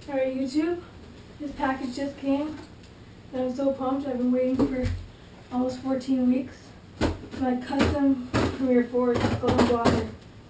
Alright YouTube, this package just came and I'm so pumped. I've been waiting for almost 14 weeks. My custom Premier 4 golden blocker.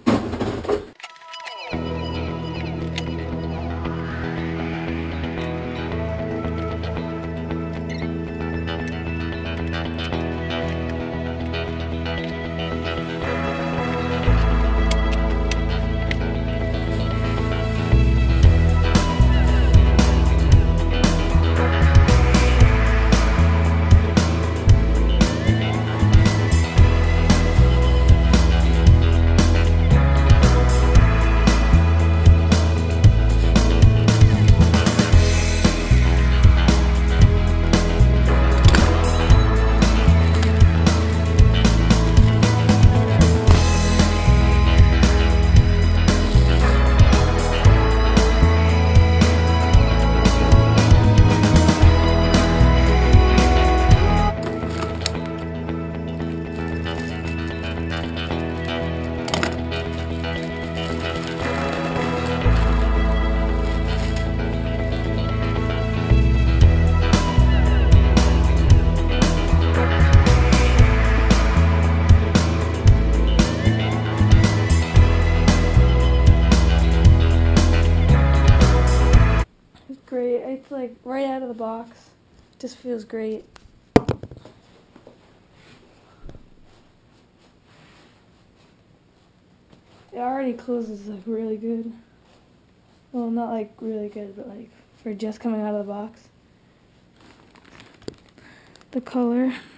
Great. It's like right out of the box. It just feels great. It already closes like really good. Well, not like really good, but like for just coming out of the box. The color.